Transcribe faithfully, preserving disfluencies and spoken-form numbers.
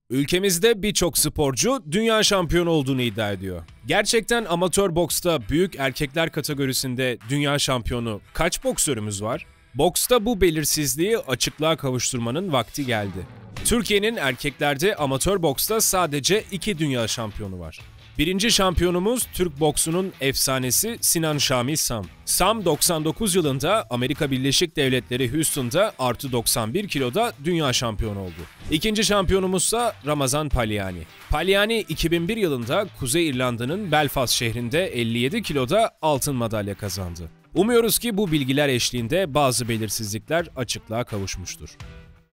Ülkemizde birçok sporcu dünya şampiyonu olduğunu iddia ediyor. Gerçekten amatör boksta büyük erkekler kategorisinde dünya şampiyonu kaç boksörümüz var? Boksta bu belirsizliği açıklığa kavuşturmanın vakti geldi. Türkiye'nin erkeklerde amatör boksta sadece iki dünya şampiyonu var. Birinci şampiyonumuz Türk boksunun efsanesi Sinan Şamil Sam. Sam doksan dokuz yılında Amerika Birleşik Devletleri Houston'da artı doksan bir kiloda dünya şampiyonu oldu. İkinci şampiyonumuzsa Ramazan Palyani. Palyani iki bin bir yılında Kuzey İrlanda'nın Belfast şehrinde elli yedi kiloda altın madalya kazandı. Umuyoruz ki bu bilgiler eşliğinde bazı belirsizlikler açıklığa kavuşmuştur.